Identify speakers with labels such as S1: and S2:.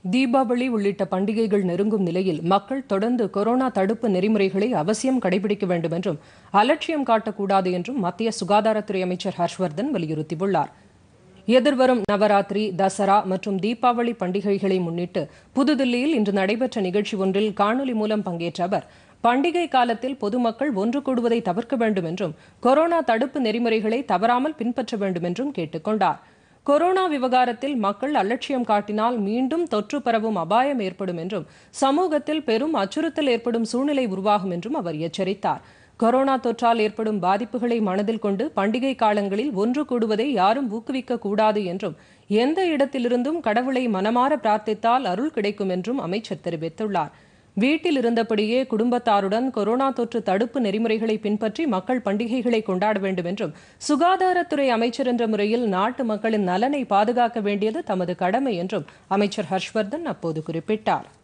S1: தீபாவளி உள்ளிட்ட பண்டிகைகள் நெருங்கும் நிலையில் மக்கள் தொடர்ந்து கொரோனா தடுப்பு நெறிமுறைகளை அவசியம் கடைபிடிக்க வேண்டும் என்றும் அலட்சியம் காட்டக்கூடாது என்றும் மத்திய சுகாதாரத்துறை அமைச்சர் ஹர்ஷ்வர்தன் வலியுறுத்தியுள்ளார். எதிர்வரும் நவராத்திரி, தசரா மற்றும் தீபாவளி பண்டிகைகளை முன்னிட்டு புதுதில்லியில் இன்று நடைபெற்ற நிகழ்ச்சி ஒன்றில் காணொலி மூலம் பங்கேற்ற அவர், பண்டிகை காலத்தில் பொதுமக்கள் ஒன்று கூடுவதை தவிர்க்க வேண்டும் என்றும் கொரோனா தடுப்பு நெறிமுறைகளை தவறாமல் பின்பற்ற வேண்டும் என்றும் கேட்டுக் கொண்டார். கொரோனா விவகாரத்தில் மக்கள் அலட்சியம் காட்டினால் மீண்டும் தொற்று பரவும் அபாயம் ஏற்படும் என்றும் சமூகத்தில் பெரும் அச்சுறுத்தல் ஏற்படும் சூழ்நிலை உருவாகும் என்றும் அவர் எச்சரித்தார். கொரோனா தொற்றால் ஏற்படும் பாதிப்புகளை மனதில் கொண்டு பண்டிகை காலங்களில் ஒன்று கூடுவதை யாரும் ஊக்குவிக்க கூடாது என்றும் எந்த இடத்திலிருந்தும் கடவுளை மனமாற பிரார்த்தித்தால் அருள் கிடைக்கும் என்றும் அமைச்சர் தெரிவித்துள்ளார். வீட்டில் இருந்தபடியே குடும்பத்தாருடன் கொரோனா தொற்று தடுப்பு நெறிமுறைகளை பின்பற்றி மக்கள் பண்டிகைகளை கொண்டாட வேண்டும் என்றும் சுகாதாரத்துறை அமைச்சர் என்ற முறையில் நாட்டு மக்களின் நலனை பாதுகாக்க வேண்டியது தமது கடமை என்றும் அமைச்சர் ஹர்ஷ்வர்தன் அப்போது குறிப்பிட்டார்.